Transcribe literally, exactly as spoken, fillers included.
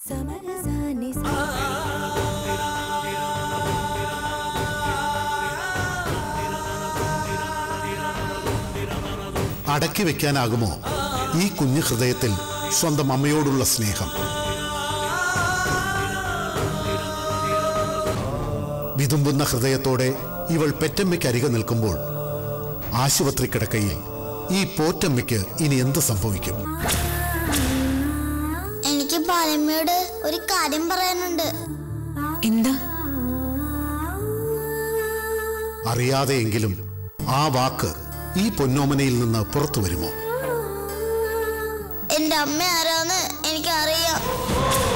അടക്കി വെക്കാനാകുമോ ഈ കുഞ്ഞു ഹൃദയത്തിൽ സ്വന്തം അമ്മയോടുള്ള സ്നേഹം? വിതുമ്പുന്ന ഹൃദയത്തോടെ ഇവൾ പെറ്റമ്മയ്ക്കരികെ നിൽക്കുമ്പോൾ ആശുപത്രി കിടക്കയിൽ ഈ പോറ്റമ്മയ്ക്ക് ഇനി എന്ത് സംഭവിക്കും? എനിക്ക് പാലമ്മയോട് ഒരു കാര്യം പറയാനുണ്ട്. എന്താ? അറിയാതെയെങ്കിലും ആ വാക്ക് ഈ പൊന്നോമനയിൽ നിന്ന് പുറത്തു വരുമോ? എന്റെ അമ്മ ആരാന്ന് എനിക്കറിയാം.